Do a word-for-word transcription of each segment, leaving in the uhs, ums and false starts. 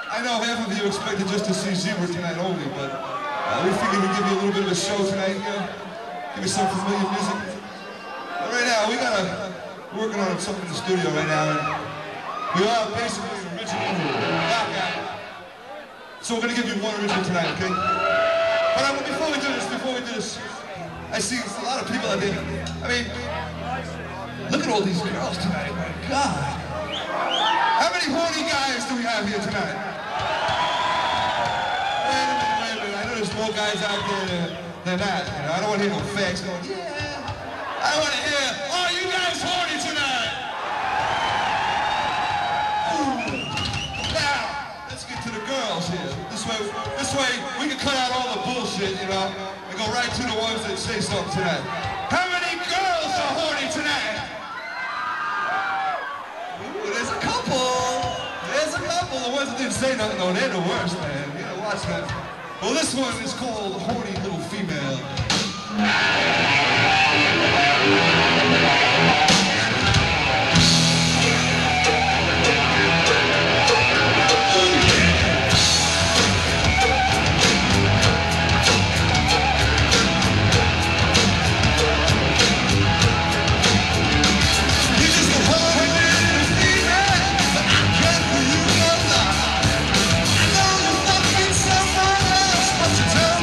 I know half of you expected just to see Zebra tonight only, but uh, we figured we'd give you a little bit of a show tonight, you know? Give you some familiar music. But right now, we got a, we're working on something in the studio right now, and we are basically an original knockout. So we're gonna give you one original tonight, okay? But I, before we do this, before we do this, I see a lot of people out there. I mean, look at all these girls tonight, my God. How many horny guys do we have here tonight? Wait a minute, wait a minute. I know there's more guys out there than, than that. You know, I don't want to hear no facts going, yeah. I want to hear, oh, you guys horny tonight? Ooh. Now, let's get to the girls here. This way, this way, we can cut out all the bullshit, you know, and go right to the ones that say something tonight. How many girls are horny tonight? Ooh, there's a couple. There's a couple. The ones that didn't say nothing, no, they're the worst, man. You gotta watch that. Well, this one is called Horny Little Female.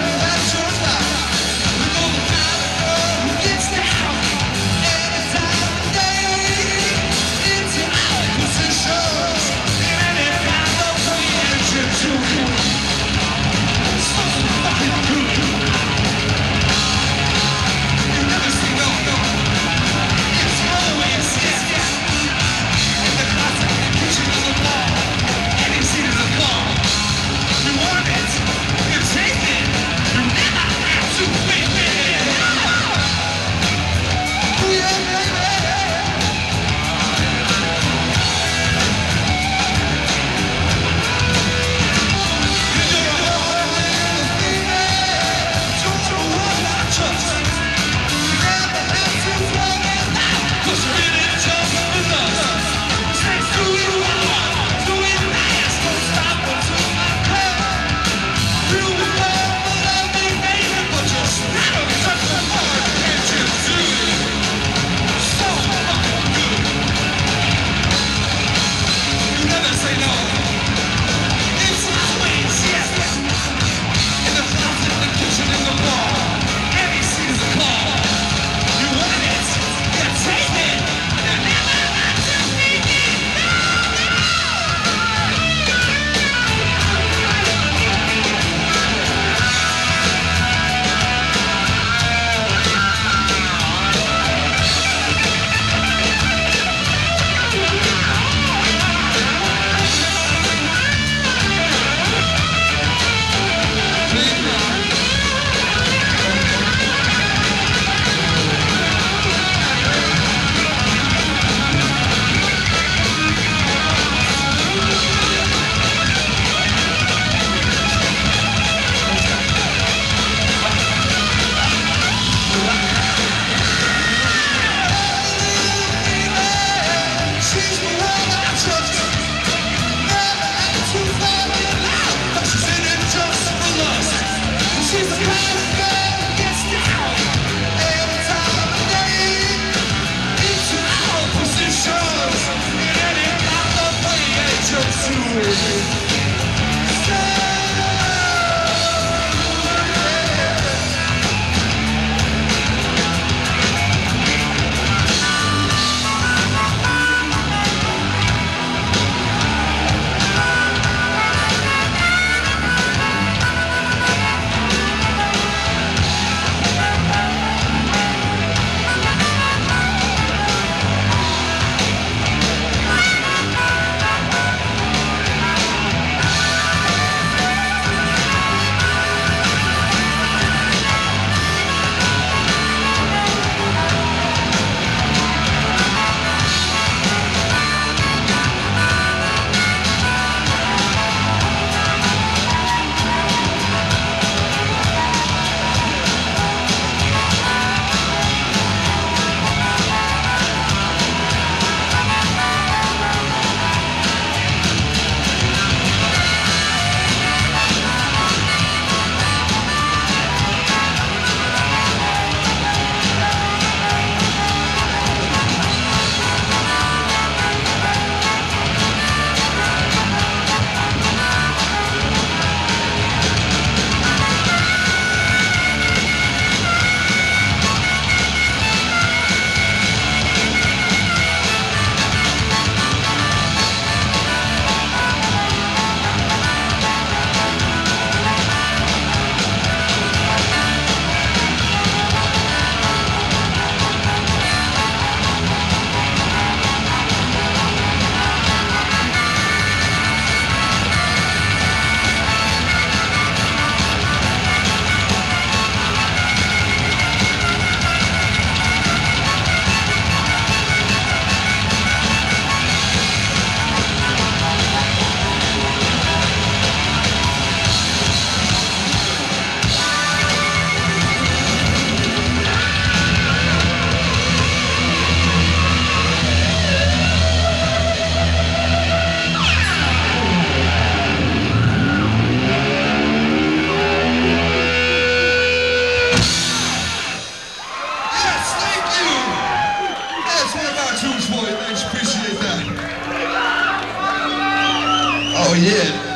Down. yeah.